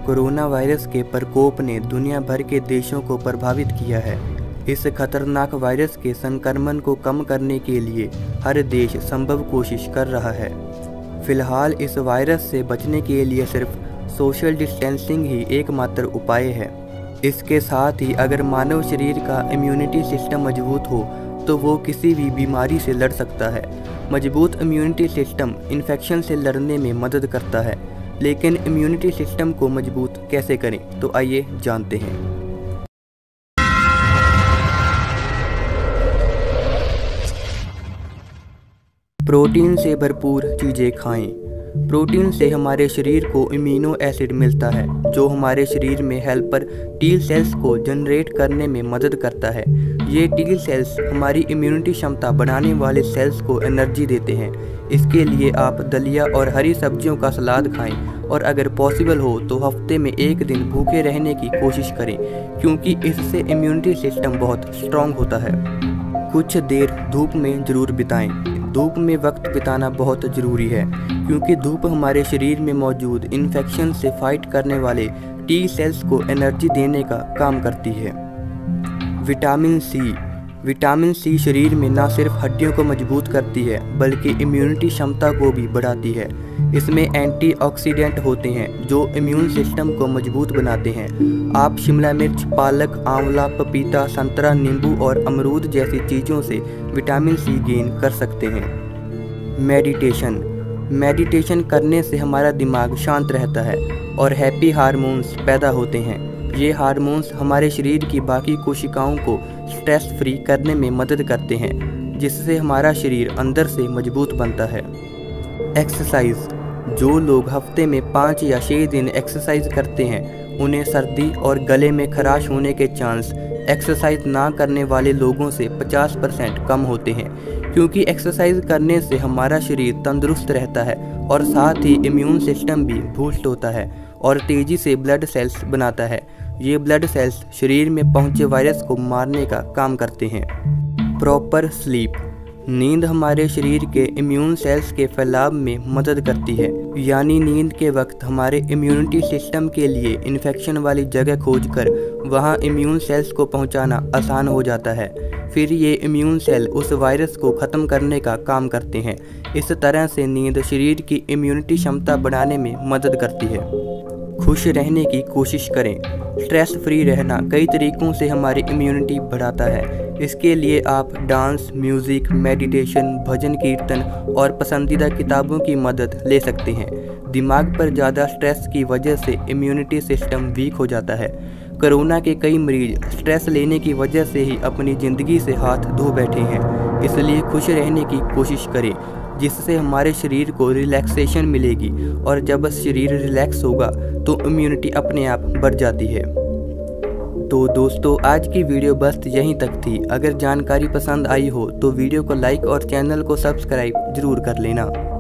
Corona virus के प्रकोप ने दुनिया भर के देशों को प्रभावित किया है। इस खतरनाक वायरस के संक्रमण को कम करने के लिए हर देश संभव कोशिश कर रहा है। फिलहाल इस वायरस से बचने के लिए सिर्फ सोशल डिस्टेंसिंग ही एकमात्र उपाय है। इसके साथ ही अगर मानव शरीर का इम्यूनिटी सिस्टम मजबूत हो तो वो किसी भी बीमारी से लड़ सकता है। मजबूत इम्यूनिटी सिस्टम इन्फेक्शन से लड़ने में मदद करता है, लेकिन इम्यूनिटी सिस्टम को मजबूत कैसे करें, तो आइए जानते हैं। प्रोटीन से भरपूर चीज़ें खाएं। प्रोटीन से हमारे शरीर को इम्यूनो एसिड मिलता है, जो हमारे शरीर में हेल्पर टी सेल्स को जनरेट करने में मदद करता है। ये टी सेल्स हमारी इम्यूनिटी क्षमता बढ़ाने वाले सेल्स को एनर्जी देते हैं। इसके लिए आप दलिया और हरी सब्जियों का सलाद खाएं और अगर पॉसिबल हो तो हफ्ते में एक दिन भूखे रहने की कोशिश करें, क्योंकि इससे इम्यूनिटी सिस्टम बहुत स्ट्रॉन्ग होता है। कुछ देर धूप में ज़रूर बिताएं। धूप में वक्त बिताना बहुत ज़रूरी है, क्योंकि धूप हमारे शरीर में मौजूद इन्फेक्शन से फाइट करने वाले टी सेल्स को एनर्जी देने का काम करती है। विटामिन सी शरीर में न सिर्फ हड्डियों को मजबूत करती है, बल्कि इम्यूनिटी क्षमता को भी बढ़ाती है। इसमें एंटीऑक्सीडेंट होते हैं जो इम्यून सिस्टम को मजबूत बनाते हैं। आप शिमला मिर्च, पालक, आंवला, पपीता, संतरा, नींबू और अमरूद जैसी चीज़ों से विटामिन सी गेन कर सकते हैं। मेडिटेशन करने से हमारा दिमाग शांत रहता है और हैप्पी हार्मोन्स पैदा होते हैं। ये हार्मोन्स हमारे शरीर की बाकी कोशिकाओं को स्ट्रेस फ्री करने में मदद करते हैं, जिससे हमारा शरीर अंदर से मजबूत बनता है। एक्सरसाइज। जो लोग हफ्ते में 5 या 6 दिन एक्सरसाइज करते हैं, उन्हें सर्दी और गले में खराश होने के चांस एक्सरसाइज ना करने वाले लोगों से 50% कम होते हैं, क्योंकि एक्सरसाइज करने से हमारा शरीर तंदुरुस्त रहता है और साथ ही इम्यून सिस्टम भी बूस्ट होता है और तेज़ी से ब्लड सेल्स बनाता है। ये ब्लड सेल्स शरीर में पहुंचे वायरस को मारने का काम करते हैं। Proper sleep. नींद हमारे शरीर के इम्यून सेल्स के फैलाव में मदद करती है, यानी नींद के वक्त हमारे इम्यूनिटी सिस्टम के लिए इन्फेक्शन वाली जगह खोजकर वहां इम्यून सेल्स को पहुंचाना आसान हो जाता है। फिर ये इम्यून सेल उस वायरस को ख़त्म करने का काम करते हैं। इस तरह से नींद शरीर की इम्यूनिटी क्षमता बढ़ाने में मदद करती है। खुश रहने की कोशिश करें। स्ट्रेस फ्री रहना कई तरीक़ों से हमारी इम्यूनिटी बढ़ाता है। इसके लिए आप डांस, म्यूज़िक, मेडिटेशन, भजन कीर्तन और पसंदीदा किताबों की मदद ले सकते हैं। दिमाग पर ज़्यादा स्ट्रेस की वजह से इम्यूनिटी सिस्टम वीक हो जाता है। कोरोना के कई मरीज स्ट्रेस लेने की वजह से ही अपनी ज़िंदगी से हाथ धो बैठे हैं। इसलिए खुश रहने की कोशिश करें, जिससे हमारे शरीर को रिलैक्सेशन मिलेगी, और जब शरीर रिलैक्स होगा तो इम्यूनिटी अपने आप बढ़ जाती है। तो दोस्तों, आज की वीडियो बस यहीं तक थी। अगर जानकारी पसंद आई हो तो वीडियो को लाइक और चैनल को सब्सक्राइब जरूर कर लेना।